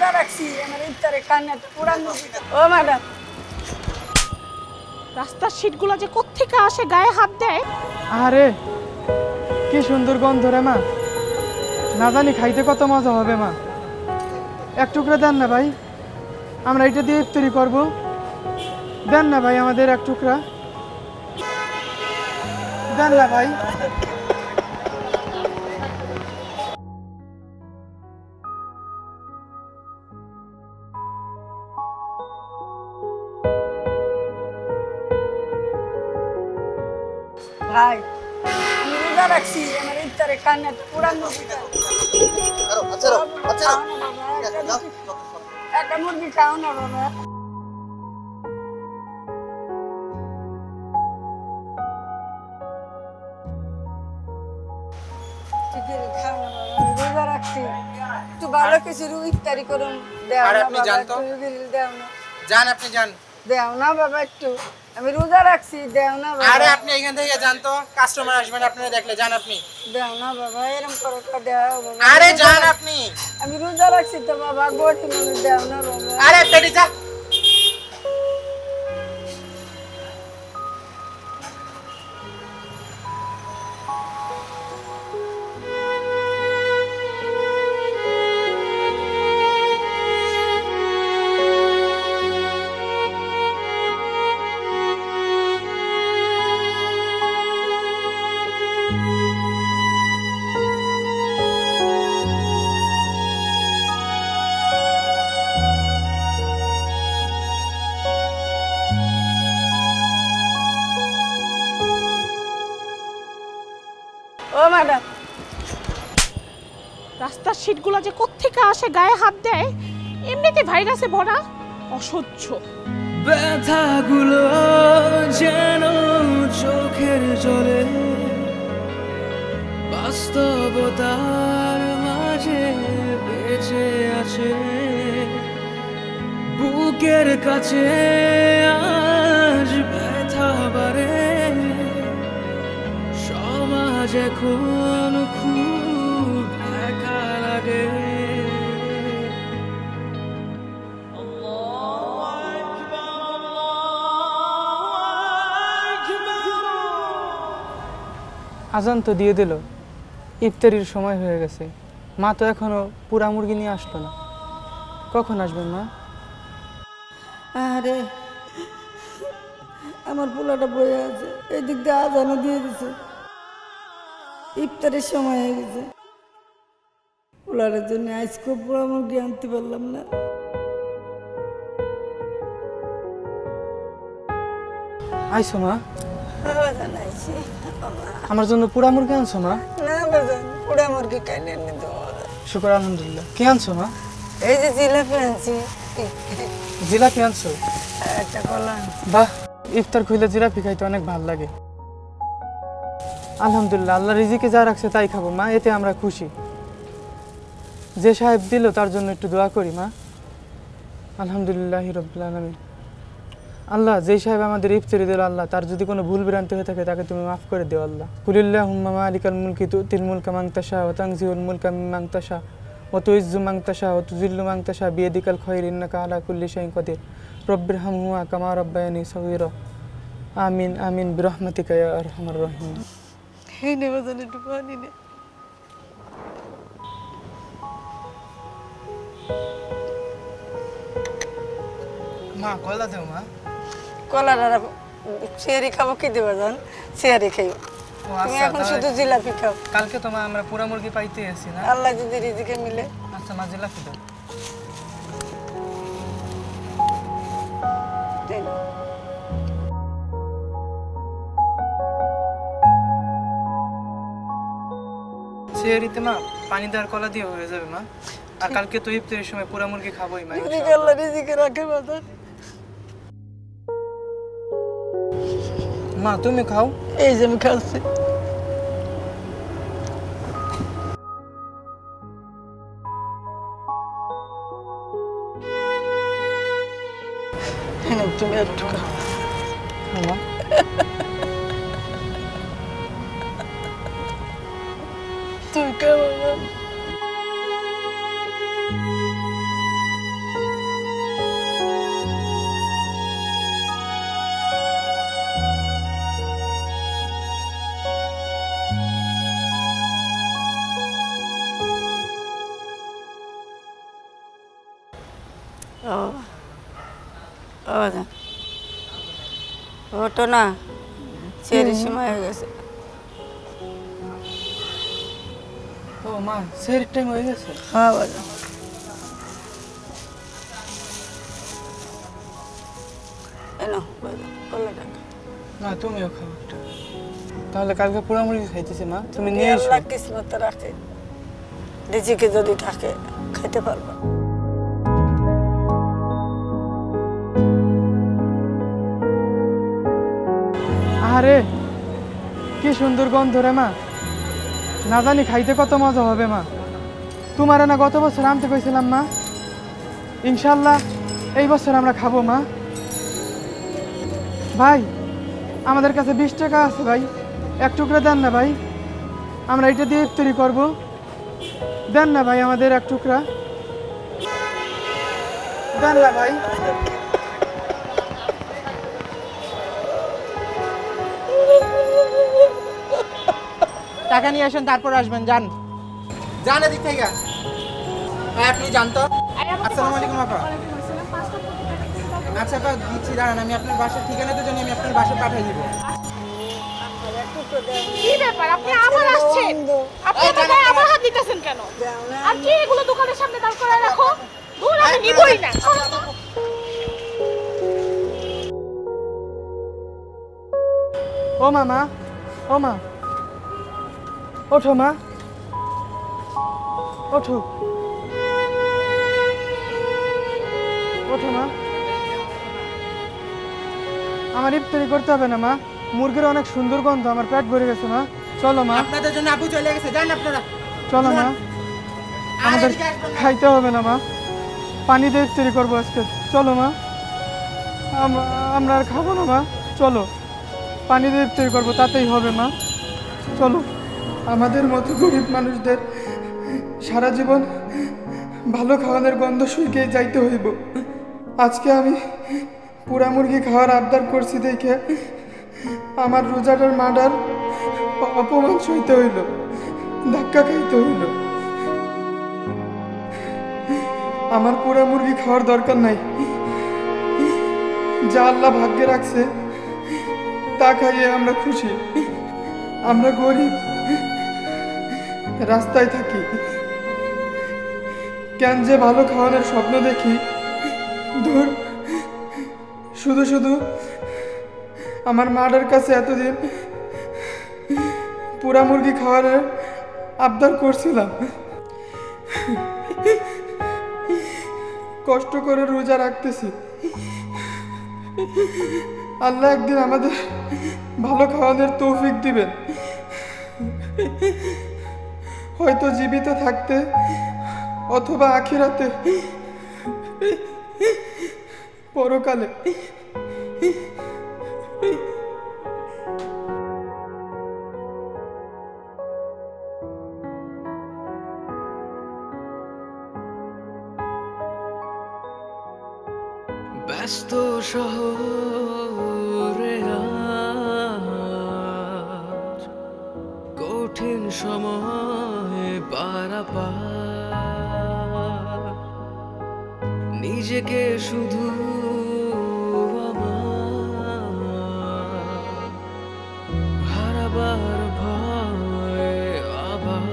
রোজা রাখছি আমার ইফতারে কান্না পুরা ও ম্যাডাম রাস্তার শীটগুলো যে কোত্থেকে আসে গায়ে হাত দেয়। আরে কি সুন্দর গন্ধ রে মা, না জানি খাইতে কত মজা হবে মা। এক টুকরা দেন না ভাই, আমরা এটা দিয়ে ইফতারি করবো। দেন না ভাই আমাদের এক টুকরা, দেন না ভাই। ভাই আমি রোজা রাখছি আমার ইফতারে কান্না পুরা একটা মুরগি খাও না বাবা। খাও না বাবা, আমি রোজা রাখছি, একটু ভালো কিছু ইফতারি করুন। দেও না বাবা, দেও না যান, আপনি যান। দেও না বাবা, একটু আমি রোজা রাখছি, দেও না বাবা। আরে আপনি এখান থেকে যান তো, কাস্টমার আসবেন আপনারা দেখলে, যান আপনি। দেও না বাবা, এরকম করো তো, দেও বাবা। আরে যান আপনি। আমি রোজা রাখছি তো বাবা, গতি মানুষ, দেও না বাবা। আরে পেটি যা। ও ম্যাডাম রাস্তার শীটগুলো যে কোত্থেকে আসে গায়ে হাত দেয়, এমনিতে ভাইরাসে ভরা, অসহ্য। ব্যথাগুলো যেন চোখের জলে বাস্তবতার মাঝে বেঁচে আছে, বুকের কাছে আজ ব্যথা বাড়ে, সমাজ এখন খুব একা লাগে। আজান তো দিয়ে দিল, ইফতারির সময় হয়ে গেছে। মা তো এখনো পুরা মুরগি নিয়ে আসলো না, কখন আসবেন মা? আরে আমার পোলাটা বয়ে আছে, এই দিক দিয়ে আজানও দিয়ে দিছে, ইফতারের সময় হয়ে গেছে। পোলাটার জন্য আজকে পুরা মুরগি আনতে পারলাম না। আইসো মা, আমার জন্য পুরা মুরগি আনছো মা? না বাজান, পুরা মুরগি কাইলে এনে দেবো। শুকর আলহামদুলিল্লাহ। কি আনছো মা? এই যে জিলাপি আনছি। জিলাপি আনছো? একটা কলা। বাহ, ইফতার খুলে জিলাপি খাইতে অনেক ভালো লাগে। আলহামদুলিল্লাহ, আল্লাহ রিজিকে যা রাখছে তাই খাবো মা, এতে আমরা খুশি। যে সাহেব দিল তার জন্য একটু দোয়া করি মা। আলহামদুলিল্লাহ রাব্বিল আলামিন। আল্লাহ, যেই সাহেব আমাদের ইফতারি দিল, আল্লাহ তার যদি কোনো ভুল ভ্রান্তি হয়ে থাকে তাকে তুমি মাফ করে দিও আল্লাহ। কুলিল্লাহুম্মা মালিকাল মুলকি তুতিল মুলকা মান তাশা ওয়া তানজিউল মুলকা মিম্মান তাশা ওয়া তুইজ্জু মান তাশা ওয়া তুযিল্লু মান তাশা বিয়াদিকাল খায়র ইন্নাকা আলা কুল্লি শাইইন কাদির। রব্বিরহামহুমা কামা রাব্বায়ানি সগীরা। আমিন আমিন বিরহমাতিকা ইয়া আরহামার রাহিমিন। হে নে বাজান, একটু পানি নে। মা কলা দাও মা। কলার সিয়ারি খাবো, কি দেবো জান? সিয়ারি খাইও। তুমি এখন শুধু জিলাপি খাও। কালকে তো মা আমরা পুরা মুরগি পাইতে আসি না? আল্লাহ যদি রিজিকে মিলে। আচ্ছা মা, জিলাপি দাও। সিয়ারিতে মা পানি দেওয়ার কলা দিয়ে হয়ে যাবে মা। আর কালকে তো ইফতারের সময় পুরা মুরগি খাবোই মা। আল্লাহ রিজিকে রাখে বাজান। মা তুমি খাও। এই যে আমি খাচ্ছি। তুমি একটু খাও। মা তুই খাও বাবা। ও ও যা ওটো না সেরি সময় হয়ে গেছে ও মা সের টাইম হয়ে গেছে হ্যাঁ বাবা এনো বাবা কলা টাকা না তুমিও খাও একটা তাহলে কালকে পোড়ামুড়ি খাইতেছি মা তুমি নিয়ে এসো আল্লাহ কিসমত রাখে রিজিকে যদি থাকে খেতে পারবা আরে কি সুন্দর গন্ধ রে মা না জানি খাইতে কত মজা হবে মা তোমারে না গত বছর আনতে কইছিলাম মা ইনশাল্লাহ এই বছর আমরা খাবো মা ভাই আমাদের কাছে 20 টাকা আছে ভাই এক টুকরা দেন না ভাই আমরা এটা দিয়ে ইফতারি করব দেন না ভাই আমাদের এক টুকরা দেন না ভাই টাকা নিয়ে আসেন তারপর আসবেন যান যান এদিক থেকে হ্যাঁ আপনি যান তো আসসালামু আলাইকুম আপা আচ্ছা আপা দিচ্ছি দাঁড়ান আমি আপনার বাসার ঠিকানাতে জানি আমি আপনার বাসায় পাঠিয়ে দিব কি ব্যাপার আপনি আবার আসছেন আপনি তো গায়ে আবার হাত দিতেছেন কেন আর কি এগুলো দোকানের সামনে দাঁড় করে রাখো দূর আমি নিবই না ও মামা ও মা ওঠো মা ওঠো ওঠো মা আমার ইফতারি করতে হবে না মা মুরগির অনেক সুন্দর গন্ধ আমার পেট ভরে গেছে মা চলো মা আপনাদের জন্য আপু চলে গেছে যান আপনারা চলো মা আমাদের খাইতে হবে না মা পানি দিয়ে ইফতারি করবো আজকে চলো মা আমরা আর খাবো না মা চলো পানি দিয়ে ইফতারি করবো তাতেই হবে মা চলো আমাদের মতো গরিব মানুষদের সারা জীবন ভালো খাওয়ানোর গন্ধ শুইকে যাইতে হইব আজকে আমি পুরা মুরগি খাওয়ার আবদার করছি দেখে আমার রোজাটার মার্ডার অপমান সইতে হইল ধাক্কা খাইতে হইল আমার পুরা মুরগি খাওয়ার দরকার নাই যা আল্লাহ ভাগ্যে রাখছে তা খাইয়ে আমরা খুশি আমরা গরিব রাস্তায় থাকি কেন যে ভালো খাওয়ানোর স্বপ্ন দেখি দূর শুধু শুধু আমার মাটার কাছে এতদিন পুরা মুরগি খাওয়ানোর আবদার করছিলাম কষ্ট করে রোজা রাখতেছি আল্লাহ একদিন আমাদের ভালো খাওয়ানোর তৌফিক দিবেন হয়তো জীবিত থাকতে অথবা আখিরাতে পরকালে ব্যস্ত শহরে আজ কঠিন সময় পারাপার নিজেকে শুধু আমার হারাবার ভয় আবার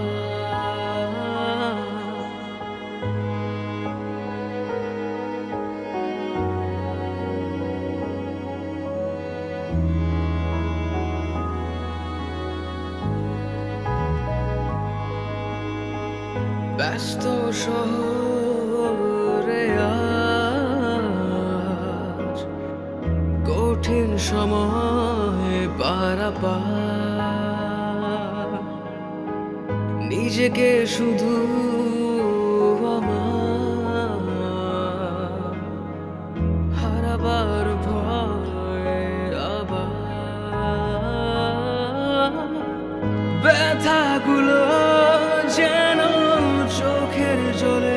ব্যস্ত শহরে আজ কঠিন সময় পারাপার নিজেকে শুধু আমার হারাবার ভয় আবার ব্যথাগুলো যেন চোখের জলে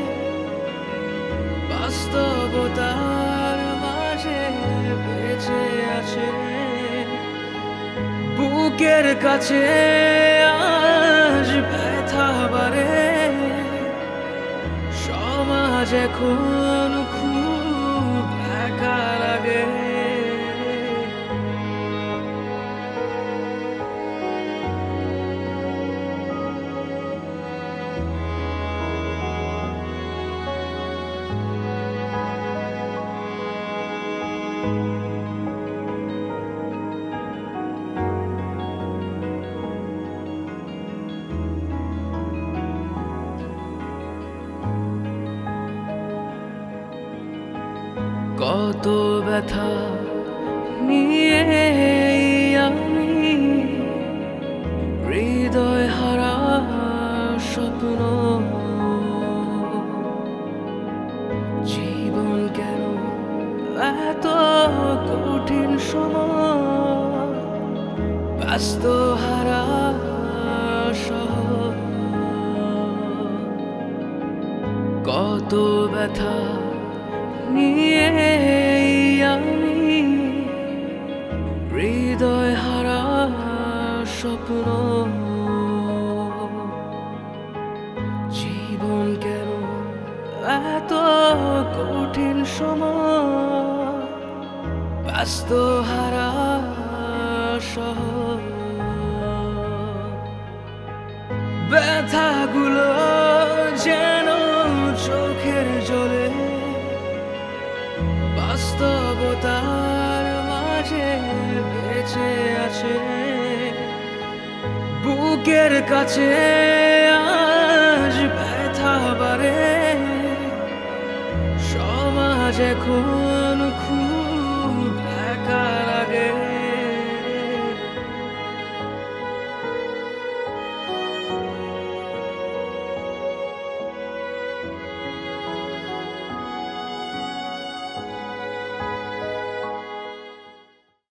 বাস্তবতার মাঝে বেঁচে আছে বুকের কাছে আজ ব্যথা বাড়ে সমাজ সমাজ এখন খুব একা লাগে। কত ব্যথা নিয়ে আমি হৃদয় হারা স্বপ্ন, জীবন কেন এত কঠিন সময়, ব্যস্ত হারা শহর, কত ব্যথা নিয়ে আমি হৃদয় হারা স্বপ্ন, জীবন কেন এত কঠিন সময়, ব্যস্ত হারা শহর, ব্যথাগুলো যেন চোখের জলে বাস্তবতার মাঝে বেঁচে আছে, বুকের কাছে আজ ব্যথা বাড়ে, সমাজ এখন খুব